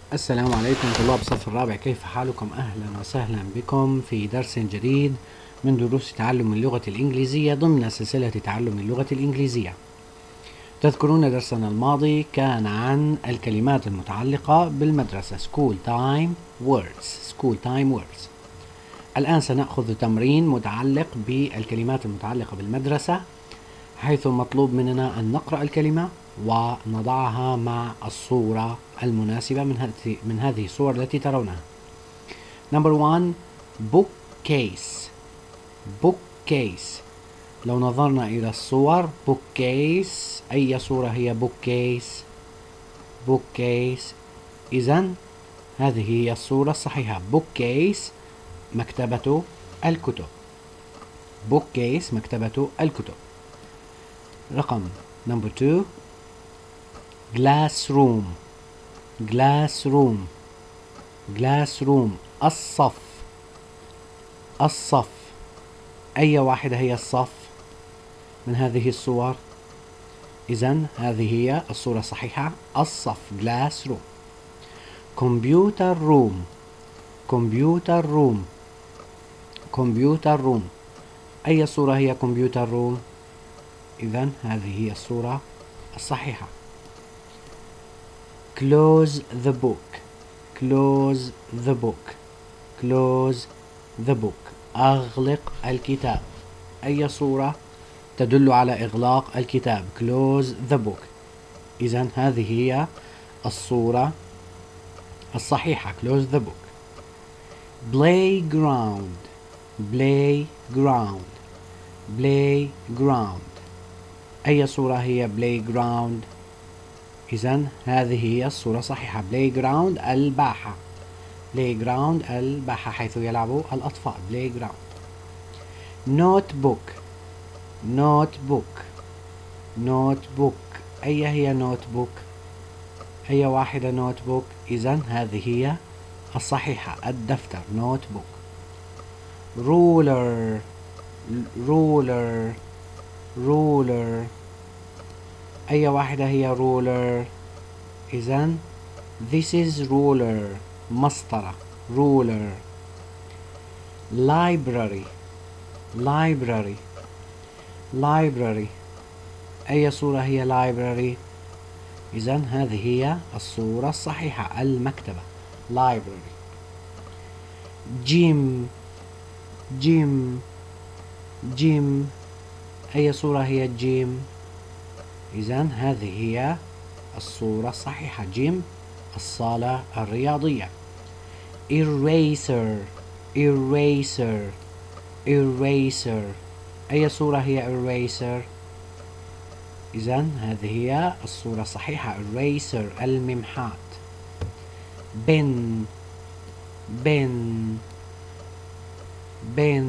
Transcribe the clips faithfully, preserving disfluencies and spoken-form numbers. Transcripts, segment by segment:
السلام عليكم طلاب الصف الرابع، كيف حالكم؟ أهلا وسهلا بكم في درس جديد من دروس تعلم اللغة الإنجليزية ضمن سلسلة تعلم اللغة الإنجليزية. تذكرون درسنا الماضي كان عن الكلمات المتعلقة بالمدرسة School Time Words School Time Words. الآن سنأخذ تمرين متعلق بالكلمات المتعلقة بالمدرسة، حيث مطلوب مننا أن نقرأ الكلمة ونضعها مع الصورة المناسبة من هذه من هذه الصور التي ترونها. Number one, bookcase. bookcase. لو نظرنا إلى الصور bookcase، أي صورة هي bookcase؟ bookcase. إذن هذه هي الصورة الصحيحة. bookcase مكتبة الكتب. bookcase مكتبة الكتب. رقم number two, classroom. classroom. classroom الصف. الصف. أي واحدة هي الصف من هذه الصور؟ إذن هذه هي الصورة الصحيحة، الصف classroom. computer room. computer room. computer room أي صورة هي computer room؟ إذن هذه هي الصورة الصحيحة. close the book. close the book. close the book أغلق الكتاب. أي صورة تدل على إغلاق الكتاب؟ close the book. إذن هذه هي الصورة الصحيحة، close the book. playground. playground. playground أي صورة هي playground؟ إذن هذه هي الصورة الصحيحة، playground الباحة. playground الباحة حيث يلعب الأطفال، playground. notebook. notebook. notebook أي هي notebook؟ أي واحدة notebook؟ إذن هذه هي الصحيحة، الدفتر notebook. ruler. ruler. ruler أي واحدة هي ruler؟ إذن this is ruler مسطرة ruler. library. library. library أي صورة هي library؟ إذن هذه هي الصورة الصحيحة، المكتبة library. gym. gym. gym أي صورة هي الجيم؟ إذن هذه هي الصورة الصحيحة، جيم الصالة الرياضية. eraser. eraser. eraser أي صورة هي eraser؟ إذن هذه هي الصورة الصحيحة، eraser الممحات. pen. pen. pen.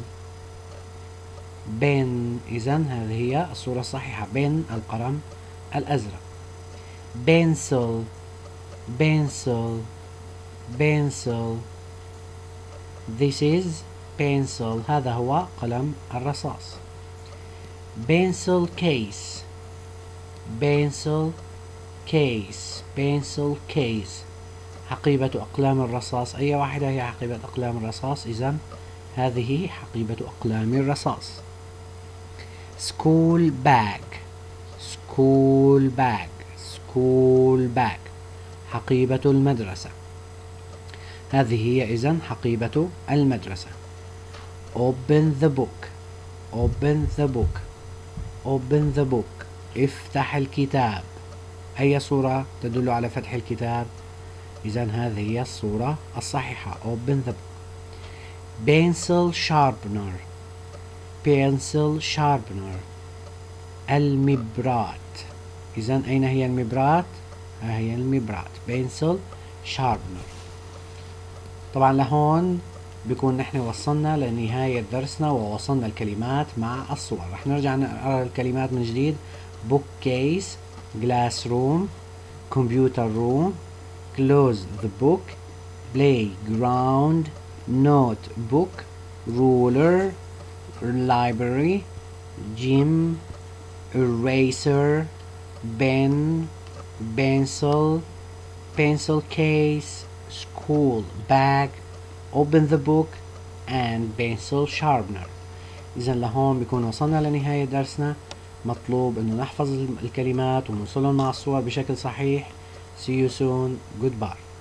بن إذن هذه هي الصورة الصحيحة، بن القلم الأزرق. pencil. pencil. pencil this is pencil هذا هو قلم الرصاص. pencil case. pencil case. pencil case حقيبة أقلام الرصاص. أي واحدة هي حقيبة أقلام الرصاص؟ إذن هذه حقيبة أقلام الرصاص. school bag. school bag. school bag حقيبة المدرسة. هذه هي إذن حقيبة المدرسة. open the book. open the book. open the book افتح الكتاب. أي صورة تدل على فتح الكتاب؟ إذن هذه هي الصورة الصحيحة، open the book. pencil sharpener. pencil sharpener المبرات. إذن أين هي المبرات؟ ها هي المبرات، pencil sharpener. طبعا لهون بيكون نحن وصلنا لنهاية درسنا ووصلنا الكلمات مع الصور. رح نرجع نقرأ الكلمات من جديد. bookcase. classroom. computer room. close the book. playground. notebook. ruler. library. gym. eraser. pen. pencil. pencil case, school bag, open the book and pencil sharpener. إذا لهون بيكون وصلنا لنهاية درسنا. مطلوب إنه نحفظ الكلمات ونوصلهم مع الصور بشكل صحيح. See you soon. Goodbye.